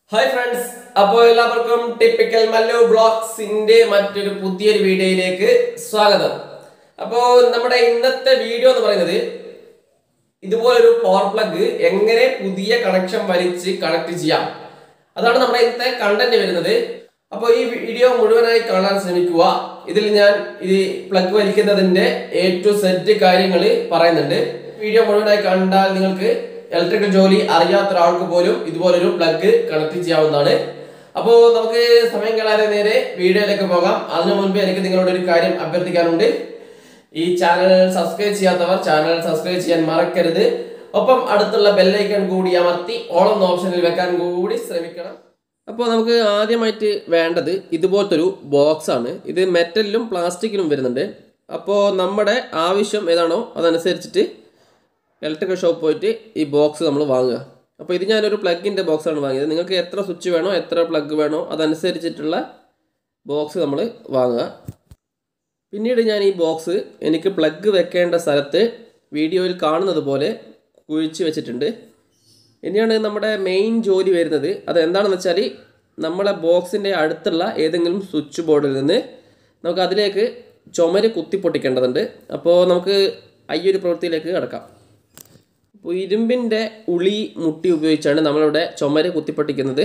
Hi friends, അപ്പോൾ എല്ലാവർക്കും typical Mallu ബ്ലോഗ്സിന്റെ മറ്റൊരു പുതിയൊരു വീഡിയോയിലേക്ക് സ്വാഗതം. അപ്പോൾ നമ്മുടെ ഇന്നത്തെ വീഡിയോ എന്ന് പറയുന്നത് ഇതുപോലൊരു പവർ പ്ലഗ് എങ്ങനെ പുതിയ കണക്ഷൻ വലിച്ച് കണക്ട് ചെയ്യാം. അതാണ് നമ്മുടെ ഇന്നത്തെ കണ്ടന്റ് വരുന്നത്. അപ്പോൾ ഈ വീഡിയോ മുഴുവനായി കാണാൻ ശ്രമിക്കുക. ഇതിൽ ഞാൻ ഈ പ്ലഗ് വലിക്കുന്നതിന്റെ A to Z കാര്യങ്ങൾ പറയുന്നുണ്ട്. വീഡിയോ മുഴുവനായി കണ്ടാൽ നിങ്ങൾക്ക് ഇലക്ട്രിക്കൽ ജോലി അറിയാത്ത ഒരാൾക്ക് പോലും ഇതുപോലൊരു പ്ലഗ് കണക്ട് ചെയ്യാവുന്നതാണ്. അപ്പോൾ നമുക്ക് സമയം കളയാതെ നേരെ വീഡിയോയിലേക്ക് പോകാം. അതിനു മുൻപ് എനിക്ക് നിങ്ങളോട് ഒരു കാര്യം അഭ്യർത്ഥിക്കാനുണ്ട്. ഈ ചാനൽ സബ്സ്ക്രൈബ് ചെയ്യാത്തവർ ചാനൽ സബ്സ്ക്രൈബ് ചെയ്യാൻ മറക്കരുത്. ഒപ്പം അടുത്തുള്ള ബെല്ലൈക്കൺ കൂടി അമർത്തി ഓൾ എന്ന ഓപ്ഷനിൽ വെക്കാൻ കൂടി ശ്രമിക്കണം. അപ്പോൾ നമുക്ക് ആദ്യമായിട്ട് വേണ്ടത് ഇതുപോലത്തെ ഒരു ബോക്സ് ആണ്. ഇത് മെറ്റലിലും പ്ലാസ്റ്റിക്കിലും വരുന്നുണ്ട്. അപ്പോൾ നമ്മുടെ ആവശ്യം ഏതാണോ അതനുസരിച്ചിട്ട് ഇലക്ട്രിക്കൽ ഷോപ്പ് പോയിട്ട് ഈ ബോക്സ് നമ്മൾ വാങ്ങുക. അപ്പോൾ ഇത് ഞാനൊരു പ്ലഗിൻ്റെ ബോക്സാണ് വാങ്ങിയത്. നിങ്ങൾക്ക് എത്ര സ്വിച്ച് വേണോ എത്ര പ്ലഗ് വേണോ അതനുസരിച്ചിട്ടുള്ള ബോക്സ് നമ്മൾ വാങ്ങുക. പിന്നീട് ഞാൻ ഈ ബോക്സ് എനിക്ക് പ്ലഗ് വെക്കേണ്ട സ്ഥലത്ത് വീഡിയോയിൽ കാണുന്നത് പോലെ കുഴിച്ച് വെച്ചിട്ടുണ്ട്. ഇനിയാണ് നമ്മുടെ മെയിൻ ജോലി വരുന്നത്. അതെന്താണെന്ന് വെച്ചാൽ നമ്മളെ ബോക്സിൻ്റെ അടുത്തുള്ള ഏതെങ്കിലും സ്വിച്ച് ബോർഡിൽ നിന്ന് നമുക്ക് അതിലേക്ക് ചുമര് കുത്തിപ്പൊട്ടിക്കേണ്ടതുണ്ട്. അപ്പോൾ നമുക്ക് ഈ ഒരു പ്രവൃത്തിയിലേക്ക് കടക്കാം. അപ്പോൾ ഇരുമ്പിൻ്റെ ഉളി മുട്ടി ഉപയോഗിച്ചാണ് നമ്മളിവിടെ ചുമര് കുത്തിപ്പൊട്ടിക്കുന്നത്.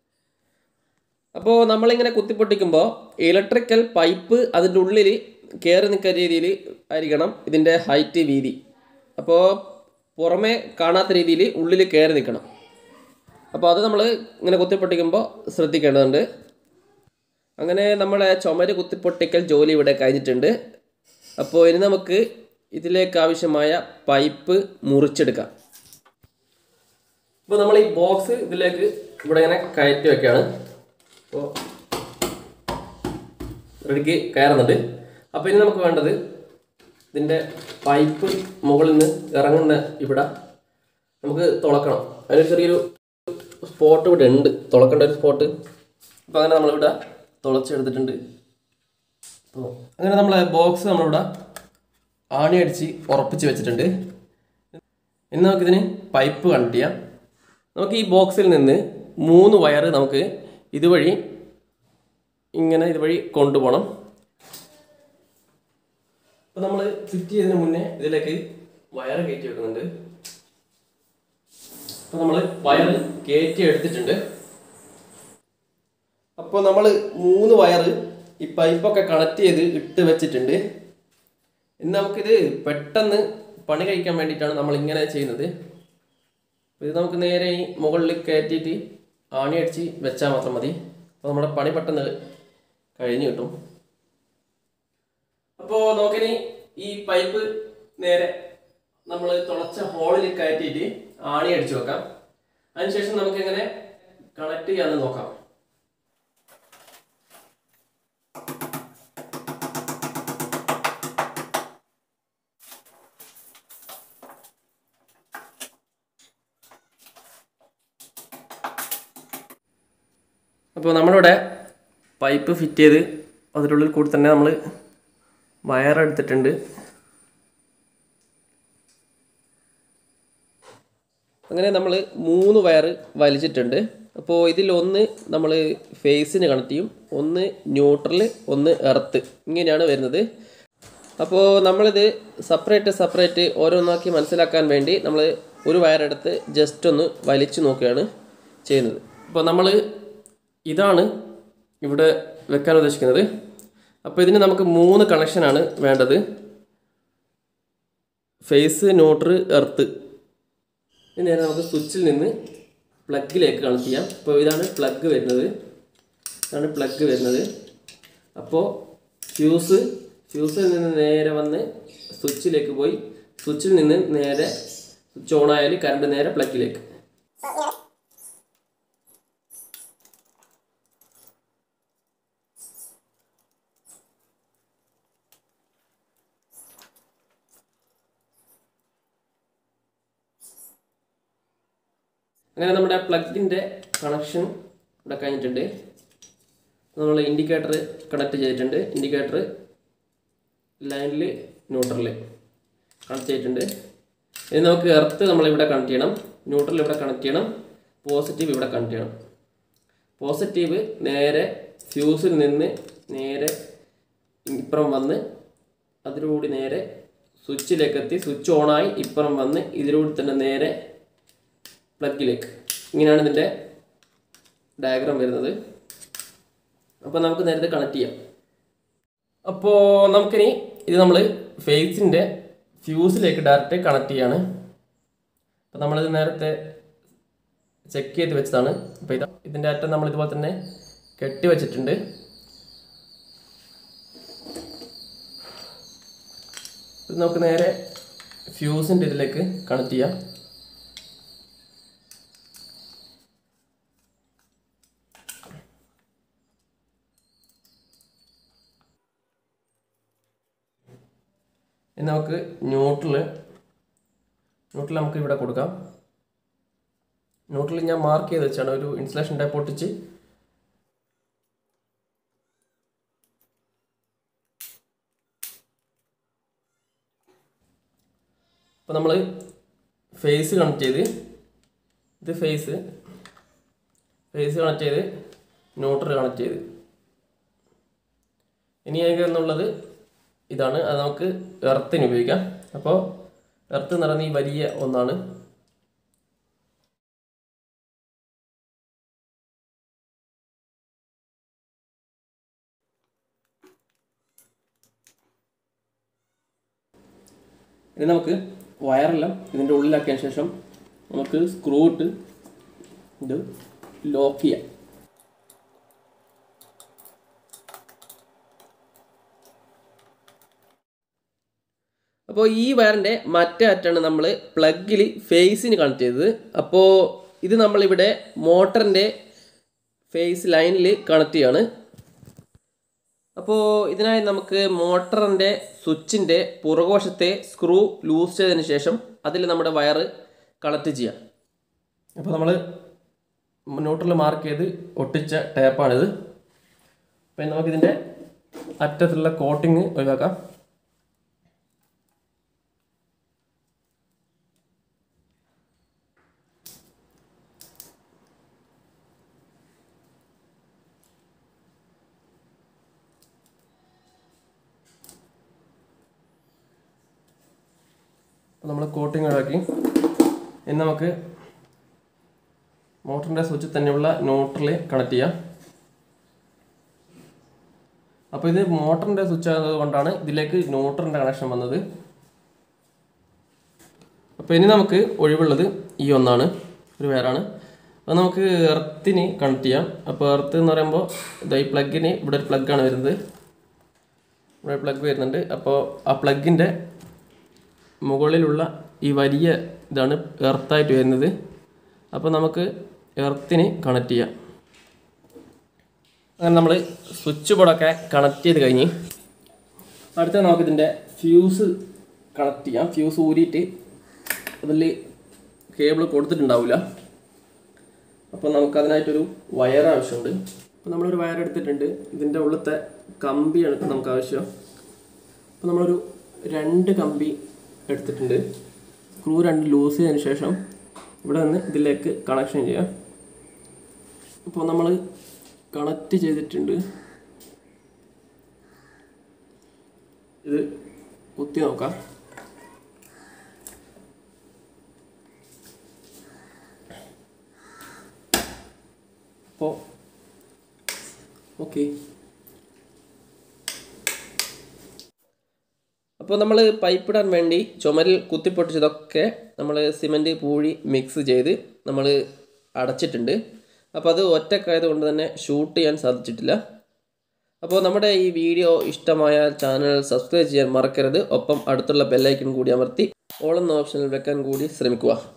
അപ്പോൾ നമ്മളിങ്ങനെ കുത്തിപ്പൊട്ടിക്കുമ്പോൾ ഇലക്ട്രിക്കൽ പൈപ്പ് അതിൻ്റെ ഉള്ളിൽ കയറി നിൽക്കുന്ന രീതിയിൽ ആയിരിക്കണം ഇതിൻ്റെ ഹൈറ്റ് വീതി. അപ്പോൾ പുറമേ കാണാത്ത രീതിയിൽ ഉള്ളിൽ കയറി നിൽക്കണം. അപ്പോൾ അത് നമ്മൾ ഇങ്ങനെ കുത്തിപ്പൊട്ടിക്കുമ്പോൾ ശ്രദ്ധിക്കേണ്ടതുണ്ട്. അങ്ങനെ നമ്മളെ ചുമര് കുത്തിപ്പൊട്ടിക്കൽ ജോലി ഇവിടെ കഴിഞ്ഞിട്ടുണ്ട്. അപ്പോൾ ഇനി നമുക്ക് ഇതിലേക്ക് ആവശ്യമായ പൈപ്പ് മുറിച്ചെടുക്കാം. ഇപ്പോൾ നമ്മൾ ഈ ബോക്സ് ഇതിലേക്ക് ഇവിടെ ഇങ്ങനെ കയറ്റി വയ്ക്കുകയാണ്. അപ്പോൾ റെഡിക്ക് കയറുന്നുണ്ട്. അപ്പോൾ ഇനി നമുക്ക് വേണ്ടത് ഇതിൻ്റെ പൈപ്പ് മുകളിൽ നിന്ന് ഇറങ്ങുന്ന ഇവിടെ നമുക്ക് തുളക്കണം. അതിനൊരു ചെറിയൊരു സ്പോട്ട് ഇവിടെ ഉണ്ട്, തുളക്കേണ്ട ഒരു സ്പോട്ട്. അപ്പോൾ അങ്ങനെ നമ്മളിവിടെ തുളച്ചെടുത്തിട്ടുണ്ട്. അപ്പോൾ അങ്ങനെ നമ്മളെ ബോക്സ് നമ്മളിവിടെ ആണി അടിച്ച് ഉറപ്പിച്ച് വെച്ചിട്ടുണ്ട്. ഇനി നമുക്കിതിന് പൈപ്പ് കണക്ട് ചെയ്യാം. നമുക്ക് ഈ ബോക്സിൽ നിന്ന് 3 വയർ നമുക്ക് ഇതുവഴി കൊണ്ടുപോകണം. അപ്പോൾ നമ്മൾ ഫിറ്റ് ചെയ്തതിന് മുന്നേ ഇതിലേക്ക് വയർ കയറ്റി വെക്കുന്നുണ്ട്. അപ്പോൾ നമ്മൾ വയർ കയറ്റി എടുത്തിട്ടുണ്ട്. അപ്പോൾ നമ്മൾ 3 വയർ ഈ പൈപ്പൊക്കെ കണക്ട് ചെയ്ത് ഇട്ട് വെച്ചിട്ടുണ്ട്. ഇനി നമുക്കിത് പെട്ടെന്ന് പണി കഴിക്കാൻ വേണ്ടിയിട്ടാണ് നമ്മൾ ഇങ്ങനെ ചെയ്യുന്നത്. ഇത് നമുക്ക് നേരെ ഈ മുകളിൽ കയറ്റിയിട്ട് ആണി അടിച്ച് വെച്ചാൽ മാത്രം മതി. അപ്പോൾ നമ്മുടെ പണി പെട്ടെന്ന് കഴിഞ്ഞ് കിട്ടും. അപ്പോൾ നമുക്കിനി ഈ പൈപ്പ് നേരെ നമ്മൾ തുളച്ച ഹോളിൽ കയറ്റിയിട്ട് ആണി അടിച്ച് വെക്കാം. അതിനുശേഷം നമുക്കിങ്ങനെ കണക്ട് ചെയ്യാമെന്ന് നോക്കാം. അപ്പോൾ നമ്മളിവിടെ പൈപ്പ് ഫിറ്റ് ചെയ്ത് അതിനുള്ളിൽ കൂടി തന്നെ നമ്മൾ വയറെടുത്തിട്ടുണ്ട്. അങ്ങനെ നമ്മൾ 3 വയർ വലിച്ചിട്ടുണ്ട്. അപ്പോൾ ഇതിലൊന്ന് നമ്മൾ ഫേസിന് കണക്ട് ചെയ്യും, ഒന്ന് ന്യൂട്രൽ, ഒന്ന് എർത്ത്, ഇങ്ങനെയാണ് വരുന്നത്. അപ്പോൾ നമ്മളിത് സെപ്പറേറ്റ് ഓരോന്നാക്കി മനസ്സിലാക്കാൻ വേണ്ടി നമ്മൾ ഒരു വയറെടുത്ത് ജസ്റ്റ് ഒന്ന് വലിച്ചു നോക്കുകയാണ് ചെയ്യുന്നത്. അപ്പോൾ നമ്മൾ ഇതാണ് ഇവിടെ വെക്കാൻ ഉദ്ദേശിക്കുന്നത്. അപ്പോൾ ഇതിന് നമുക്ക് 3 കണക്ഷനാണ് വേണ്ടത്: ഫേസ്, ന്യൂട്രൽ, എർത്ത്. ഇനി നമുക്ക് സ്വിച്ചിൽ നിന്ന് പ്ലഗിലേക്ക് കണക്ട് ചെയ്യാം. അപ്പോൾ ഇതാണ് പ്ലഗ് വരുന്നത്. അപ്പോൾ ഫ്യൂസിൽ നിന്ന് നേരെ വന്ന് സ്വിച്ചിലേക്ക് പോയി, സ്വിച്ചിൽ നിന്ന് നേരെ സ്വിച്ച് ഓൺ ആയാൽ കറണ്ട് നേരെ പ്ലഗിലേക്ക്. അങ്ങനെ നമ്മുടെ പ്ലഗിൻ്റെ കണക്ഷൻ ഇവിടെ കഴിഞ്ഞിട്ടുണ്ട്. നമ്മൾ ഇൻഡിക്കേറ്റർ കണക്ട് ചെയ്തിട്ടുണ്ട്. ഇൻഡിക്കേറ്റർ ലൈനിൽ ന്യൂട്രലിൽ കണക്ട് ചെയ്തിട്ടുണ്ട്. ഇനി നമുക്ക് എർത്ത് നമ്മളിവിടെ കണക്ട് ചെയ്യണം, ന്യൂട്രൽ ഇവിടെ കണക്ട് ചെയ്യണം, പോസിറ്റീവ് ഇവിടെ കണക്ട് ചെയ്യണം. പോസിറ്റീവ് നേരെ ഫ്യൂസിൽ നിന്ന് നേരെ ഇപ്പുറം വന്ന് അതിലൂടെ നേരെ സ്വിച്ചിലേക്ക് എത്തി, സ്വിച്ച് ഓണായി ഇപ്പുറം വന്ന് ഇതിലൂടെ തന്നെ നേരെ പ്ലഗിലേക്ക്. ഇങ്ങനെയാണ് ഇതിൻ്റെ ഡയഗ്രാം വരുന്നത്. അപ്പോൾ നമുക്ക് നേരത്തെ കണക്ട് ചെയ്യാം. അപ്പോൾ നമുക്കിനി ഇത് നമ്മൾ ഫേസിൻ്റെ ഫ്യൂസിലേക്ക് ഡയറക്റ്റ് കണക്ട് ചെയ്യാണ്. അപ്പോൾ നമ്മളിത് നേരത്തെ ചെക്ക് ചെയ്ത് വെച്ചതാണ്. അപ്പോൾ ഇതിൻ്റെ അറ്റം നമ്മൾ ഇതുപോലെ തന്നെ കെട്ടി വെച്ചിട്ടുണ്ട്. ഇത് നമുക്ക് നേരെ ഫ്യൂസിൻ്റെ ഇതിലേക്ക് കണക്ട് ചെയ്യാം. ഇനി നമുക്ക് ന്യൂട്രൽ നമുക്ക് ഇവിടെ കൊടുക്കാം. ന്യൂട്രൽ ഞാൻ മാർക്ക് ചെയ്ത് വെച്ചാണ്, ഒരു ഇൻസുലേഷൻ ടൈപ്പ് പൊട്ടിച്ച് അപ്പോൾ നമ്മൾ ഫേസ് കണക്ട് ചെയ്ത്, ഇത് ഫേസ് കണക്ട് ചെയ്ത് ന്യൂട്രൽ കണക്ട് ചെയ്ത്. ഇനി എന്നുള്ളത് ഇതാണ്, അത് നമുക്ക് എർത്തിന് ഉപയോഗിക്കാം. അപ്പോൾ എർത്ത് എന്ന് പറയുന്നത് ഈ വലിയ ഒന്നാണ്. ഇനി നമുക്ക് വയറെല്ലാം ഇതിൻ്റെ ഉള്ളിലാക്കിയതിന് ശേഷം നമുക്ക് സ്ക്രൂ ഇട്ട് ഇത് ലോക്ക് ചെയ്യാം. അപ്പോൾ ഈ വയറിൻ്റെ മറ്റേ അറ്റാണ് നമ്മൾ പ്ലഗിൽ ഫേസിന് കണക്ട് ചെയ്തത്. അപ്പോൾ ഇത് നമ്മളിവിടെ മോട്ടറിൻ്റെ ഫേസ് ലൈനിൽ കണക്ട് ചെയ്യാണ്. അപ്പോൾ ഇതിനായി നമുക്ക് മോട്ടറിൻ്റെ സ്വിച്ചിൻ്റെ പുറകുവശത്തെ സ്ക്രൂ ലൂസ് ചെയ്തതിന് ശേഷം അതിൽ നമ്മുടെ വയർ കണക്ട് ചെയ്യാം. അപ്പോൾ നമ്മൾ ന്യൂട്രൽ മാർക്ക് ചെയ്ത് ഒട്ടിച്ച ടേപ്പാണിത്. അപ്പോൾ നമുക്കിതിൻ്റെ അറ്റത്തുള്ള കോട്ടിങ് ഒഴിവാക്കാം. നമ്മൾ കോട്ടിങ് ഒഴിവാക്കി. ഇനി നമുക്ക് മോട്ടറിൻ്റെ സ്വിച്ചിൽ തന്നെയുള്ള ന്യൂട്രൽ കണക്ട് ചെയ്യാം. അപ്പോൾ ഇത് മോട്ടറിൻ്റെ സ്വിച്ച് ആയതുകൊണ്ടാണ് ഇതിലേക്ക് ന്യൂട്രലിൻ്റെ കണക്ഷൻ വന്നത്. അപ്പോൾ ഇനി നമുക്ക് ഒഴിവുള്ളത് ഈ ഒന്നാണ്, ഒരു വയറാണ്. അത് നമുക്ക് എർത്തിന് കണക്ട് ചെയ്യാം. അപ്പോൾ എർത്ത് എന്ന് പറയുമ്പോൾ ഈ പ്ലഗിന് ഇവിടെ ഒരു പ്ലഗാണ് വരുന്നത്, ഇവിടെ പ്ലഗ് വരുന്നുണ്ട്. അപ്പോൾ ആ പ്ലഗിൻ്റെ മുകളിലുള്ള ഈ വലിയ ഇതാണ് എർത്തായിട്ട് വരുന്നത്. അപ്പോൾ നമുക്ക് എർത്തിന് കണക്ട് ചെയ്യാം. അങ്ങനെ നമ്മൾ സ്വിച്ച് ബോർഡൊക്കെ കണക്ട് ചെയ്ത് കഴിഞ്ഞ് അടുത്ത നമുക്കിതിൻ്റെ ഫ്യൂസ് കണക്ട് ചെയ്യാം. ഫ്യൂസ് ഊരിയിട്ട് അതിൽ കേബിൾ കൊടുത്തിട്ടുണ്ടാവില്ല. അപ്പോൾ നമുക്കതിനായിട്ടൊരു വയർ ആവശ്യമുണ്ട്. അപ്പോൾ നമ്മളൊരു വയർ എടുത്തിട്ടുണ്ട്. ഇതിൻ്റെ ഉള്ളത്തെ കമ്പിയാണ് ഇപ്പോൾ നമുക്ക് ആവശ്യം. അപ്പോൾ നമ്മളൊരു 2 കമ്പി എടുത്തിട്ടുണ്ട്. സ്ക്രൂ 2 ലൂസ് ചെയ്തതിന് ശേഷം ഇവിടെ നിന്ന് ഇതിലേക്ക് കണക്ഷൻ ചെയ്യാം. അപ്പോൾ നമ്മൾ കണക്റ്റ് ചെയ്തിട്ടുണ്ട്. ഇത് കുത്തി നോക്കാം. അപ്പോൾ ഓക്കെ. അപ്പോൾ നമ്മൾ പൈപ്പ് ഇടാൻ വേണ്ടി ചുമരിൽ കുത്തിപ്പൊട്ടിച്ചതൊക്കെ നമ്മൾ സിമൻറ്റ് പൂഴി മിക്സ് ചെയ്ത് നമ്മൾ അടച്ചിട്ടുണ്ട്. അപ്പോൾ അത് ഒറ്റക്കായത് കൊണ്ട് തന്നെ ഷൂട്ട് ചെയ്യാൻ സാധിച്ചിട്ടില്ല. അപ്പോൾ നമ്മുടെ ഈ വീഡിയോ ഇഷ്ടമായാൽ ചാനൽ സബ്സ്ക്രൈബ് ചെയ്യാൻ മറക്കരുത്. ഒപ്പം അടുത്തുള്ള ബെല്ലൈക്കൺ കൂടി അമർത്തി ഓൾ എന്ന ഓപ്ഷനിൽ വെക്കാൻ കൂടി ശ്രമിക്കുക.